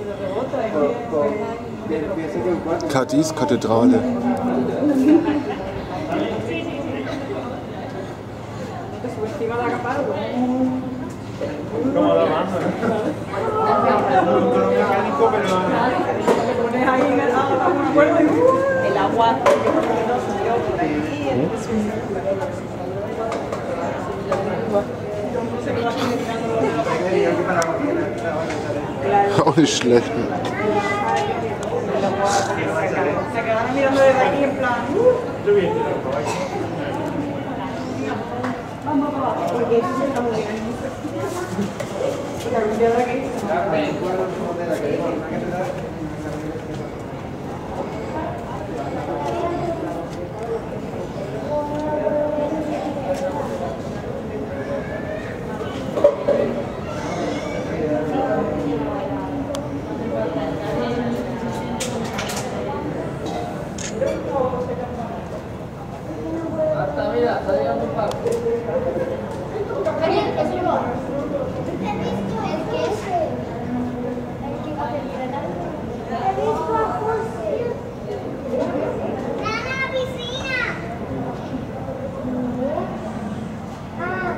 Cadiz Kathedrale. Como la mano. El agua por ahí. Auch nicht schlecht. Se quedaron mirando desde aquí en plan. Vamos para abajo, porque eso se está muy bien. La piedra que hizo. Hasta mira, está llegando un pago. Daniel, es igual. ¿Te has visto el que es el que va a entrenar? ¿Te has visto a José? ¡Nana, a la piscina! Ah.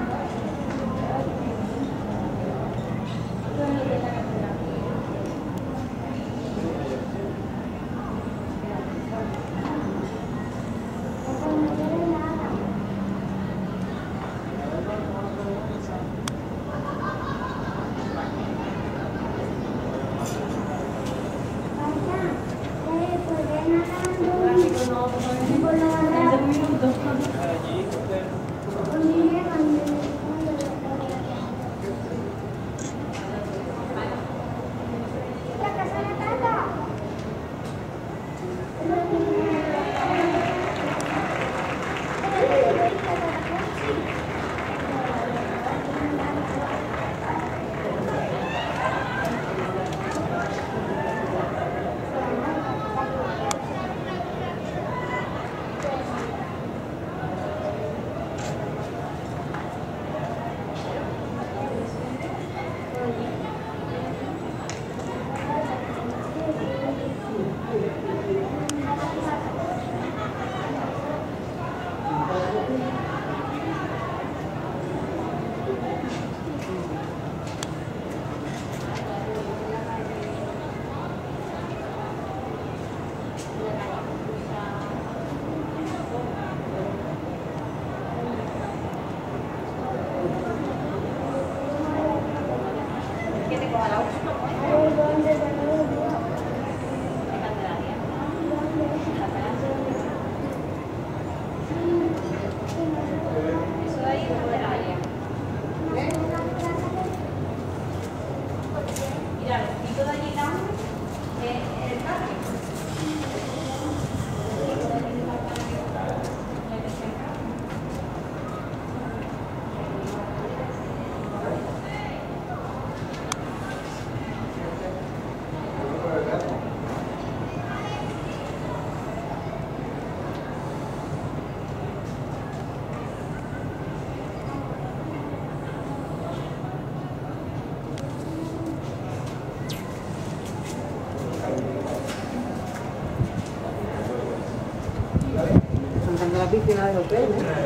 La piscina del hotel,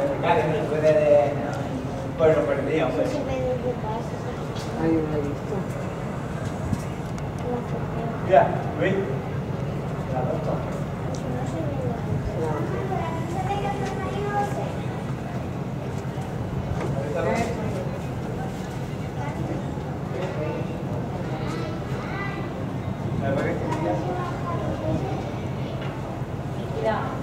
Bueno, perdido. Ahí lo he visto. Mira, ¿veis? La ropa. Mira.